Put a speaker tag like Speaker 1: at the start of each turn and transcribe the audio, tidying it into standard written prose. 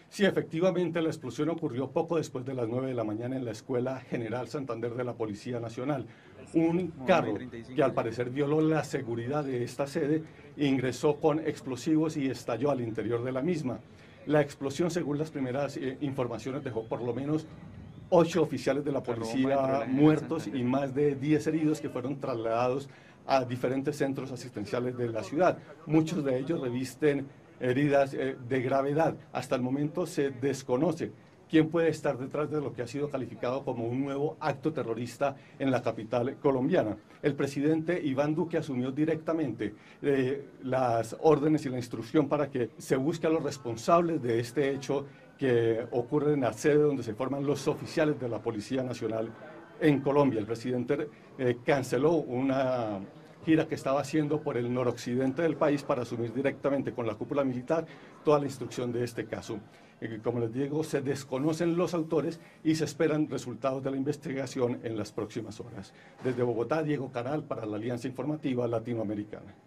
Speaker 1: Sí, efectivamente, la explosión ocurrió poco después de las 9 de la mañana en la Escuela General Santander de la Policía Nacional. Un
Speaker 2: Como 9 y
Speaker 1: carro que
Speaker 2: 35,
Speaker 1: al
Speaker 2: sí.
Speaker 1: parecer violó la seguridad de esta sede ingresó con explosivos y estalló al interior de la misma. La explosión, según las primeras informaciones, dejó por lo menos 8 oficiales de la
Speaker 2: Se robó más dentro de
Speaker 1: policía
Speaker 2: la General
Speaker 1: muertos y
Speaker 2: Santander.
Speaker 1: más de 10 heridos que fueron trasladados a diferentes centros asistenciales de la ciudad. Muchos de ellos revisten heridas de gravedad. Hasta el momento se desconoce quién puede estar detrás de lo que ha sido calificado como un nuevo acto terrorista en la capital colombiana. El presidente Iván Duque asumió directamente las órdenes y la instrucción para que se busque a los responsables de este hecho que ocurre en la sede donde se forman los oficiales de la Policía Nacional en Colombia. El presidente canceló una gira que estaba haciendo por el noroccidente del país para asumir directamente con la cúpula militar toda la instrucción de este caso. Como les digo, se desconocen los autores y se esperan resultados de la investigación en las próximas horas. Desde Bogotá, Diego Canal para la Alianza Informativa Latinoamericana.